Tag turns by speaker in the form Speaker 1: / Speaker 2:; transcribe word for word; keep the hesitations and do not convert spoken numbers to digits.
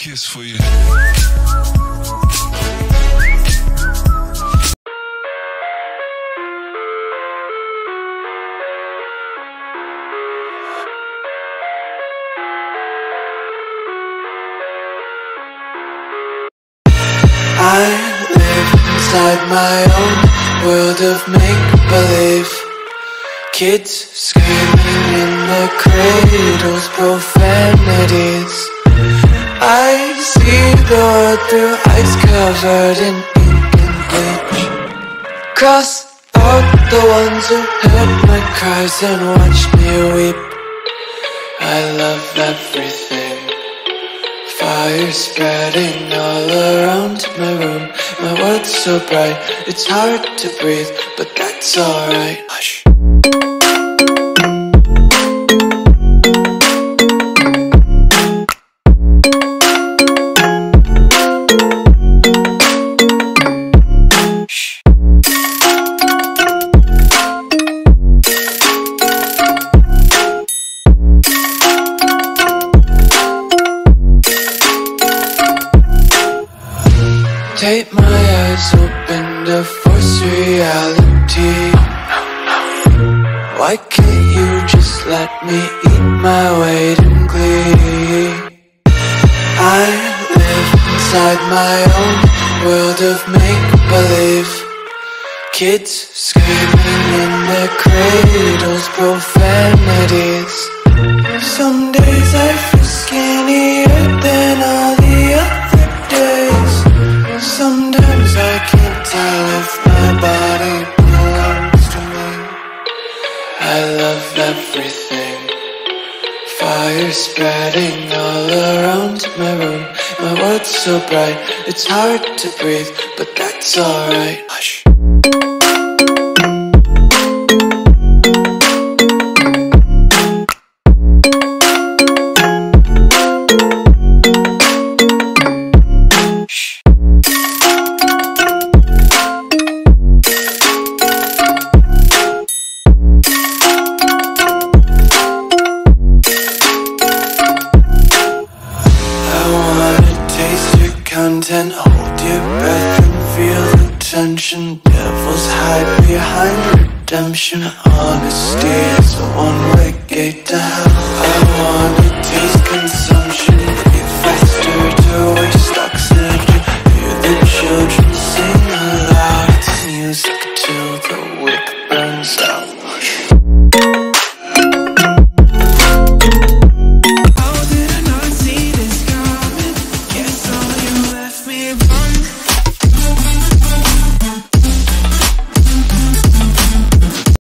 Speaker 1: kiss for you.
Speaker 2: I live inside my own world of make-believe. Kids screaming in the cradles, profanities. I see the world through ice covered in ink and bleach. Cross out the ones who heard my cries and watched me weep. I love everything. Fire spreading all around my room. My world's so bright, it's hard to breathe, but that's alright. Hush. Take my eyes open to force reality. Why can't you just let me eat my weight in glee? I live inside my own world of make-believe. Kids screaming in their cradles, profanities. Some days I feel skinnier than all the other days. Sometimes I can't tell if my body belongs to me. I love everything. Fire spreading all around my room. My world's so bright, it's hard to breathe, but that's alright. Hush. Content, hold your breath and feel the tension. Devils hide behind redemption. Honesty is a one-way gate to hell. I wanna